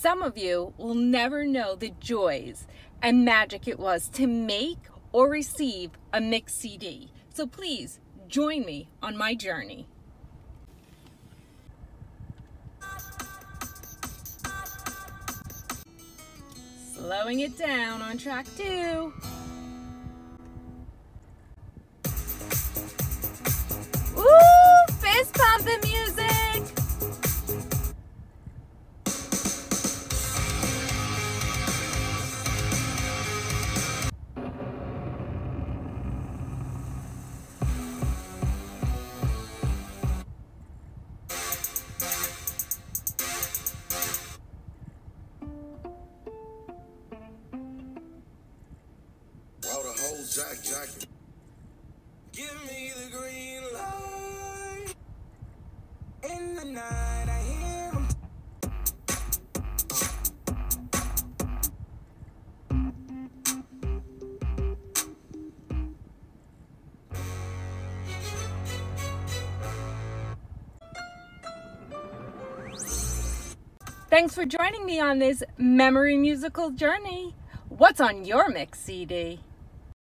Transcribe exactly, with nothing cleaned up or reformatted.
Some of you will never know the joys and magic it was to make or receive a mix C D. So please join me on my journey. Slowing it down on track two. Woo! Fist pump the music! Jack, Jack. Give me the green light. In the night, I hear him. Thanks for joining me on this memory musical journey. What's on your mix C D?